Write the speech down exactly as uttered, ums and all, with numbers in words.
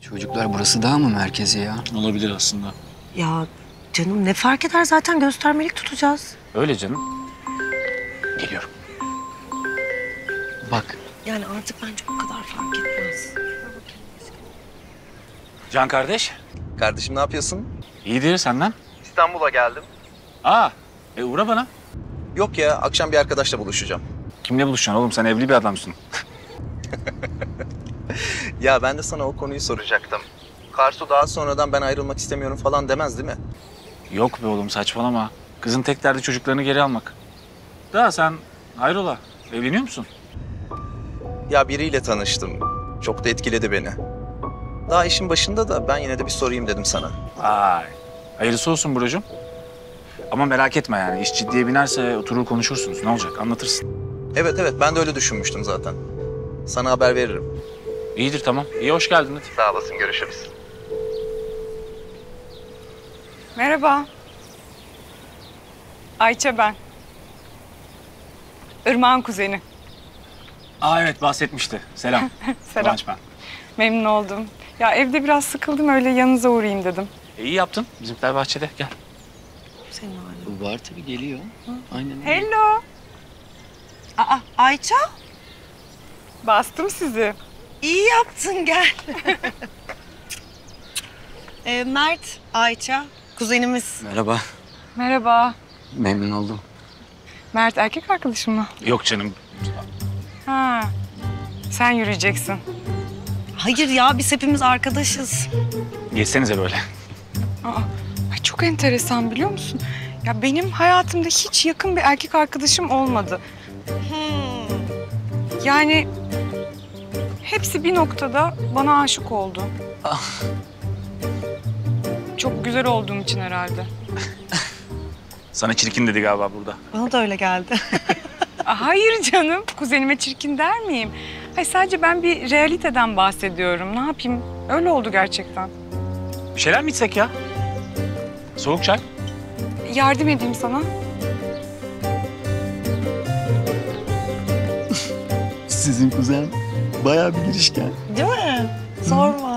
Çocuklar burası daha mı merkezi ya? Olabilir aslında. Ya canım ne fark eder, zaten göstermelik tutacağız. Öyle canım. Geliyorum. Bak Yani artık bence o kadar fark etmez. Can kardeş. Kardeşim ne yapıyorsun? İyidir senden. İstanbul'a geldim. Aa, e uğra bana. Yok ya, akşam bir arkadaşla buluşacağım. Kimle buluşacaksın oğlum? Sen evli bir adamsın. Ya ben de sana o konuyu soracaktım. Karsu daha sonradan ben ayrılmak istemiyorum falan demez değil mi? Yok be oğlum saçmalama. Kızın tek derdi çocuklarını geri almak. Daha sen hayrola? Evleniyor musun? Ya biriyle tanıştım. Çok da etkiledi beni. Daha işin başında da ben yine de bir sorayım dedim sana. Vay. Hayırlısı olsun brocum. Ama merak etme yani. İş ciddiye binerse oturur konuşursunuz. Ne olacak? Anlatırsın. Evet evet, ben de öyle düşünmüştüm zaten. Sana haber veririm. İyidir tamam. İyi hoş geldin hadi. Sağ olasın, görüşürüz. Merhaba. Ayça ben. Irmak'ın kuzeni. Aa evet bahsetmişti. Selam. Selam. Kıvanç ben. Memnun oldum. Ya evde biraz sıkıldım, öyle yanınıza uğrayayım dedim. E, iyi yaptın. Bizimkiler bahçede. Gel. Senin halin. var tabii geliyor. Aynen öyle. Hello. Aa Ayça, Bastım sizi. iyi yaptın, gel. ee, Mert, Ayça, kuzenimiz. Merhaba. Merhaba. Memnun oldum. Mert erkek arkadaşım mı? Yok canım. Ha. Sen yürüyeceksin. Hayır ya, biz hepimiz arkadaşız. Geçsenize böyle. Aa, ay çok enteresan biliyor musun? Ya benim hayatımda hiç yakın bir erkek arkadaşım olmadı. Hmm. Yani hepsi bir noktada bana aşık oldu. Çok güzel olduğum için herhalde. Sana çirkin dedi galiba burada. Bana da öyle geldi. Aa, hayır canım, kuzenime çirkin der miyim? Hayır, sadece ben bir realiteden bahsediyorum. Ne yapayım? Öyle oldu gerçekten. Bir şeyler mi içsek ya? Soğuk çay. Yardım edeyim sana. Sizin kuzen bayağı bir girişken. Değil mi? Sorma.